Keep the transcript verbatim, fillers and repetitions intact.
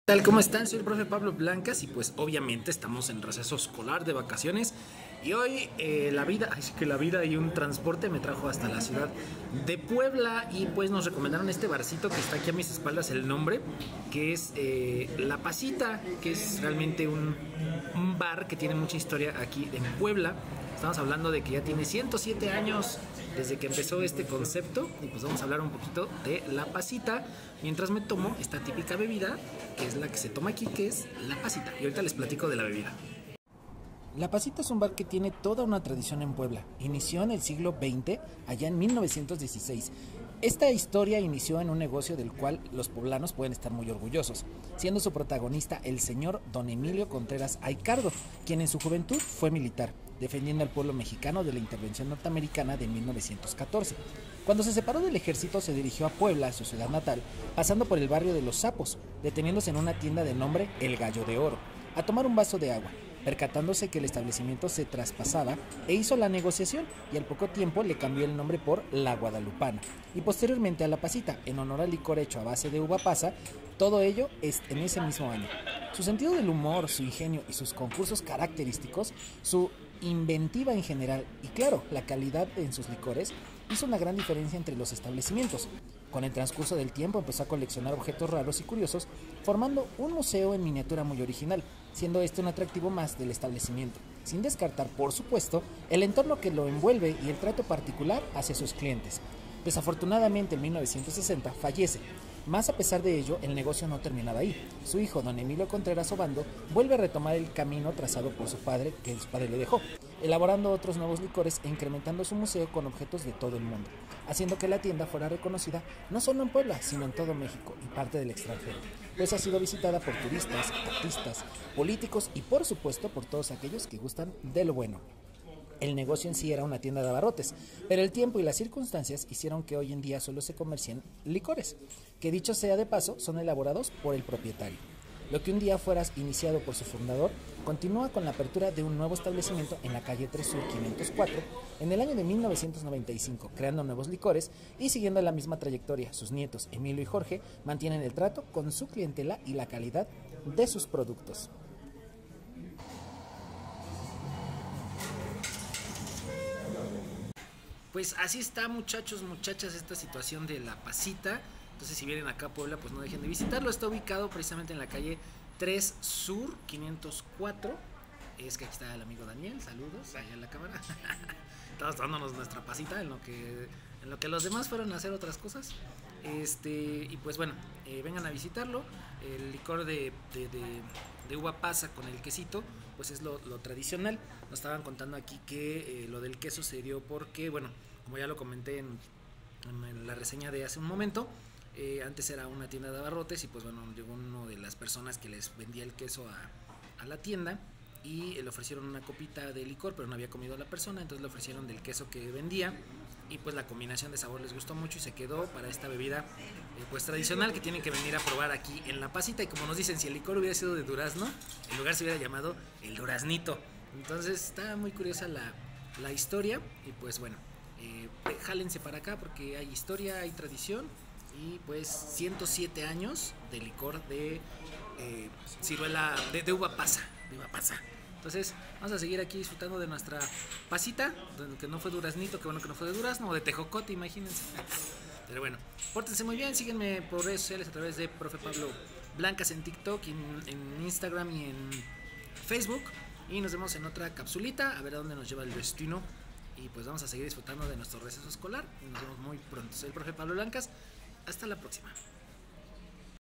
Tal, ¿cómo están? Soy el profe Pablo Blancas y pues obviamente estamos en receso escolar de vacaciones y hoy eh, la vida, es que la vida y un transporte me trajo hasta la ciudad de Puebla y pues nos recomendaron este barcito que está aquí a mis espaldas, el nombre, que es eh, La Pasita, que es realmente un, un bar que tiene mucha historia aquí en Puebla. Estamos hablando de que ya tiene ciento siete años desde que empezó este concepto y pues vamos a hablar un poquito de La Pasita mientras me tomo esta típica bebida que es la que se toma aquí, que es La Pasita, y ahorita les platico de la bebida. La Pasita es un bar que tiene toda una tradición en Puebla. Inició en el siglo veinte, allá en mil novecientos dieciséis. Esta historia inició en un negocio del cual los poblanos pueden estar muy orgullosos, siendo su protagonista el señor don Emilio Contreras Aycardo, quien en su juventud fue militar, defendiendo al pueblo mexicano de la intervención norteamericana de mil novecientos catorce. Cuando se separó del ejército se dirigió a Puebla, su ciudad natal, pasando por el barrio de Los Sapos, deteniéndose en una tienda de nombre El Gallo de Oro, a tomar un vaso de agua, percatándose que el establecimiento se traspasaba e hizo la negociación y al poco tiempo le cambió el nombre por La Guadalupana y posteriormente a La Pasita, en honor al licor hecho a base de uva pasa, todo ello es en ese mismo año. Su sentido del humor, su ingenio y sus concursos característicos, su inventiva en general y claro, la calidad en sus licores hizo una gran diferencia entre los establecimientos. Con el transcurso del tiempo empezó a coleccionar objetos raros y curiosos, formando un museo en miniatura muy original, siendo este un atractivo más del establecimiento, sin descartar, por supuesto, el entorno que lo envuelve y el trato particular hacia sus clientes. Desafortunadamente en mil novecientos sesenta fallece, más a pesar de ello el negocio no terminaba ahí. Su hijo don Emilio Contreras Obando vuelve a retomar el camino trazado por su padre, que su padre le dejó, elaborando otros nuevos licores e incrementando su museo con objetos de todo el mundo, haciendo que la tienda fuera reconocida no solo en Puebla, sino en todo México y parte del extranjero, pues ha sido visitada por turistas, artistas, políticos y por supuesto por todos aquellos que gustan de lo bueno. El negocio en sí era una tienda de abarrotes, pero el tiempo y las circunstancias hicieron que hoy en día solo se comercien licores, que dicho sea de paso, son elaborados por el propietario. Lo que un día fuera iniciado por su fundador, continúa con la apertura de un nuevo establecimiento en la calle tres Sur quinientos cuatro en el año de mil novecientos noventa y cinco, creando nuevos licores y siguiendo la misma trayectoria. Sus nietos, Emilio y Jorge, mantienen el trato con su clientela y la calidad de sus productos. Pues así está, muchachos, muchachas, esta situación de La Pasita. Entonces si vienen acá a Puebla, pues no dejen de visitarlo. Está ubicado precisamente en la calle tres Sur quinientos cuatro. Es que aquí está el amigo Daniel, saludos, allá en la cámara. Estamos dándonos nuestra pasita en lo que en lo que los demás fueron a hacer otras cosas. Este, y pues bueno, eh, vengan a visitarlo. El licor de, de, de, de uva pasa con el quesito, pues es lo, lo tradicional. Nos estaban contando aquí que eh, lo del queso se dio porque, bueno, como ya lo comenté en, en la reseña de hace un momento, eh, antes era una tienda de abarrotes y pues bueno, llegó uno de las personas que les vendía el queso a, a la tienda y le ofrecieron una copita de licor, pero no había comido a la persona, entonces le ofrecieron del queso que vendía y pues la combinación de sabor les gustó mucho y se quedó para esta bebida eh, pues tradicional que tienen que venir a probar aquí en La Pasita. Y como nos dicen, si el licor hubiera sido de durazno, el lugar se hubiera llamado El Duraznito. Entonces está muy curiosa la, la historia y pues bueno, eh, jálense para acá porque hay historia, hay tradición y pues ciento siete años de licor de eh, ciruela, de, de uva pasa, de uva pasa. Entonces vamos a seguir aquí disfrutando de nuestra pasita, que no fue duraznito, que bueno que no fue de durazno o de tejocote, imagínense. Pero bueno, pórtense muy bien, síguenme por redes sociales a través de profe Pablo Blancas en TikTok, en, en Instagram y en Facebook. Y nos vemos en otra capsulita, a ver a dónde nos lleva el destino. Y pues vamos a seguir disfrutando de nuestro receso escolar. Y nos vemos muy pronto. Soy el profe Pablo Blancas. Hasta la próxima.